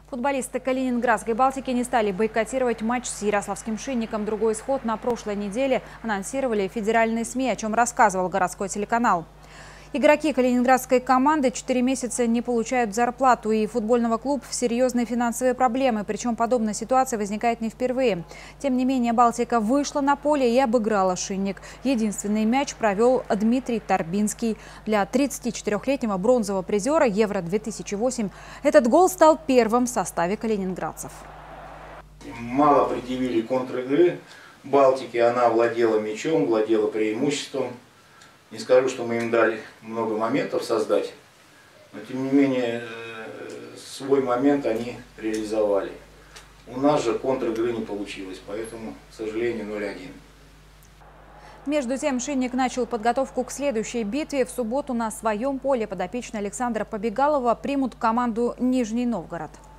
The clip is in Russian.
Футболисты Калининградской «Балтики» не стали бойкотировать матч с ярославским «Шинником». Другой исход на прошлой неделе анонсировали федеральные СМИ, о чем рассказывал городской телеканал. Игроки калининградской команды 4 месяца не получают зарплату, и футбольного клуба в серьезные финансовые проблемы. Причем подобная ситуация возникает не впервые. Тем не менее, «Балтика» вышла на поле и обыграла «Шинник». Единственный мяч провел Дмитрий Торбинский. Для 34-летнего бронзового призера Евро-2008 этот гол стал первым в составе калининградцев. Мало предъявили контр-игры «Балтики». Она владела мячом, владела преимуществом. Не скажу, что мы им дали много моментов создать, но тем не менее свой момент они реализовали. У нас же контр-игры не получилось, поэтому, к сожалению, 0-1. Между тем, «Шинник» начал подготовку к следующей битве. В субботу на своем поле подопечные Александра Побегалова примут команду «Нижний Новгород».